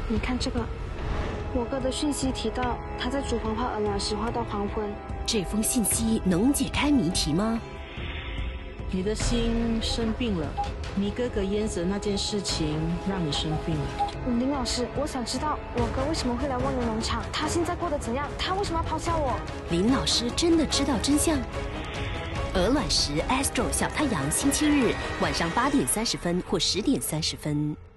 你看这个，我哥的讯息提到他在厨房画鹅卵石画到黄昏。 这封信息能解开谜题吗？ 你的心生病了，你哥哥淹死那件事情让你生病了。 林老师，我想知道我哥为什么会来蜗牛农场，他现在过得怎样？他为什么要抛下我？ 林老师真的知道真相？鹅卵石 Astro 小太阳，星期日晚上8点30分或10点30分。